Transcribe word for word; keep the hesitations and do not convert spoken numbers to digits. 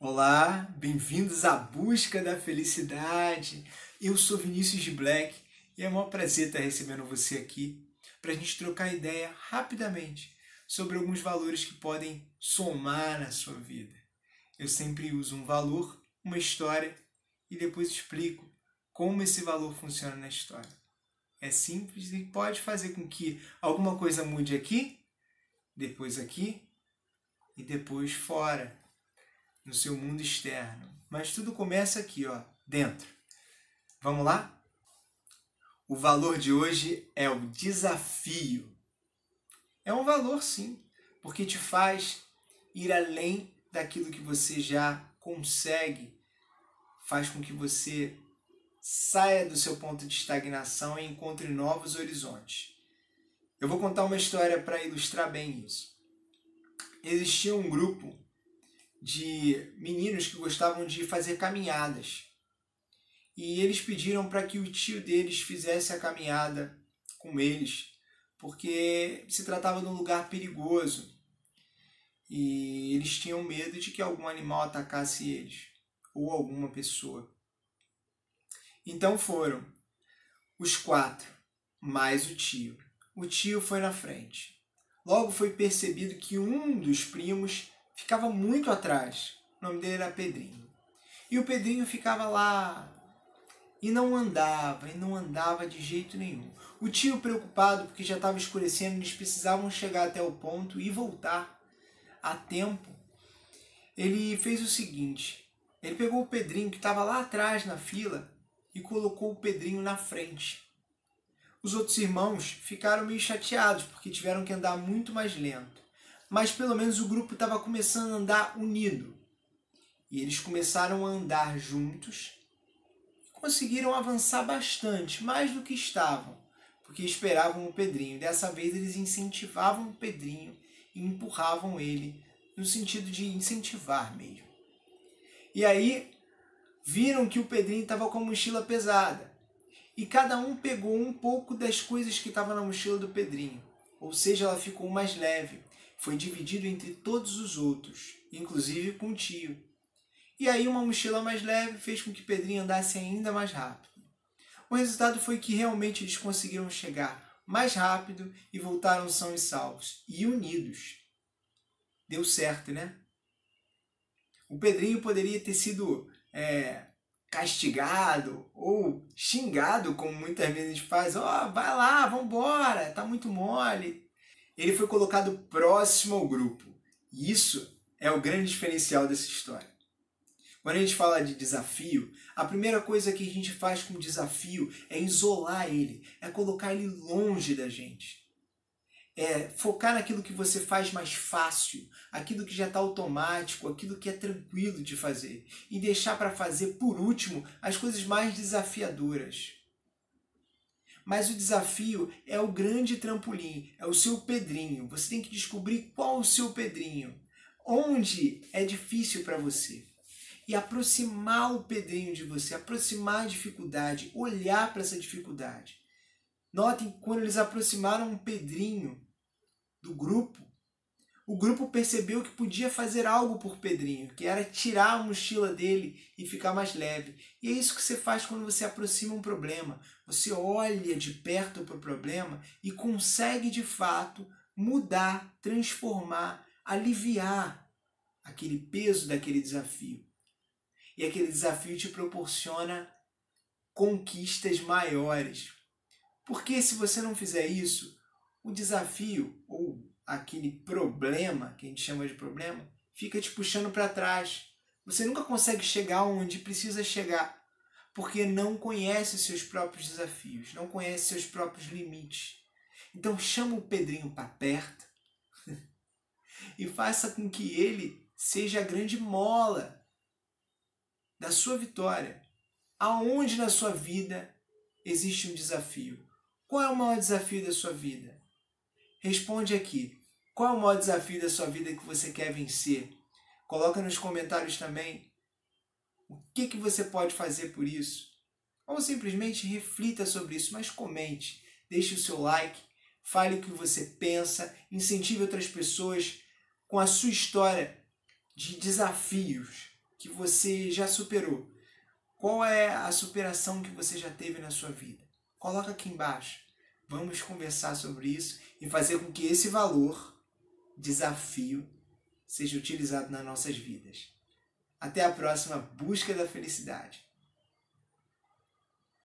Olá, bem-vindos à busca da felicidade. Eu sou Vinícius de Black e é um prazer estar recebendo você aqui para a gente trocar ideia rapidamente sobre alguns valores que podem somar na sua vida. Eu sempre uso um valor, uma história e depois explico como esse valor funciona na história. É simples e pode fazer com que alguma coisa mude aqui, depois aqui e depois fora, no seu mundo externo. Mas tudo começa aqui, ó, dentro. Vamos lá? O valor de hoje é o desafio. É um valor, sim, porque te faz ir além daquilo que você já consegue, faz com que você saia do seu ponto de estagnação e encontre novos horizontes. Eu vou contar uma história para ilustrar bem isso. Existia um grupo de meninos que gostavam de fazer caminhadas. E eles pediram para que o tio deles fizesse a caminhada com eles, porque se tratava de um lugar perigoso. E eles tinham medo de que algum animal atacasse eles, ou alguma pessoa. Então foram os quatro, mais o tio. O tio foi na frente. Logo foi percebido que um dos primos ficava muito atrás. O nome dele era Pedrinho. E o Pedrinho ficava lá e não andava, e não andava de jeito nenhum. O tio, preocupado porque já estava escurecendo, eles precisavam chegar até o ponto e voltar a tempo. Ele fez o seguinte, ele pegou o Pedrinho que estava lá atrás na fila e colocou o Pedrinho na frente. Os outros irmãos ficaram meio chateados porque tiveram que andar muito mais lento. Mas pelo menos o grupo estava começando a andar unido. E eles começaram a andar juntos e conseguiram avançar bastante, mais do que estavam, porque esperavam o Pedrinho. Dessa vez eles incentivavam o Pedrinho e empurravam ele, no sentido de incentivar mesmo. E aí viram que o Pedrinho estava com a mochila pesada. E cada um pegou um pouco das coisas que estavam na mochila do Pedrinho. Ou seja, ela ficou mais leve. Foi dividido entre todos os outros, inclusive com o tio. E aí uma mochila mais leve fez com que Pedrinho andasse ainda mais rápido. O resultado foi que realmente eles conseguiram chegar mais rápido e voltaram sãos e salvos, e unidos. Deu certo, né? O Pedrinho poderia ter sido é, castigado ou xingado, como muitas vezes a gente faz. Ó, oh, vai lá, vambora, tá muito mole. Ele foi colocado próximo ao grupo. E isso é o grande diferencial dessa história. Quando a gente fala de desafio, a primeira coisa que a gente faz com o desafio é isolar ele, é colocar ele longe da gente. É focar naquilo que você faz mais fácil, aquilo que já está automático, aquilo que é tranquilo de fazer. E deixar para fazer, por último, as coisas mais desafiadoras. Mas o desafio é o grande trampolim, é o seu Pedrinho. Você tem que descobrir qual é o seu Pedrinho, onde é difícil para você. E aproximar o Pedrinho de você, aproximar a dificuldade, olhar para essa dificuldade. Notem que quando eles aproximaram o Pedrinho do grupo, o grupo percebeu que podia fazer algo por Pedrinho, que era tirar a mochila dele e ficar mais leve. E é isso que você faz quando você aproxima um problema. Você olha de perto para o problema e consegue, de fato, mudar, transformar, aliviar aquele peso daquele desafio. E aquele desafio te proporciona conquistas maiores. Porque se você não fizer isso, o desafio, ou aquele problema, que a gente chama de problema, fica te puxando para trás. Você nunca consegue chegar onde precisa chegar, porque não conhece seus próprios desafios, não conhece seus próprios limites. Então chama o Pedrinho para perto e faça com que ele seja a grande mola da sua vitória. Aonde na sua vida existe um desafio? Qual é o maior desafio da sua vida? Responde aqui. Qual é o maior desafio da sua vida que você quer vencer? Coloca nos comentários também o que, que você pode fazer por isso. Ou simplesmente reflita sobre isso, mas comente. Deixe o seu like, fale o que você pensa, incentive outras pessoas com a sua história de desafios. que você já superou? Qual é a superação que você já teve na sua vida? Coloca aqui embaixo. Vamos conversar sobre isso e fazer com que esse valor, desafio, seja utilizado nas nossas vidas. Até a próxima busca da felicidade.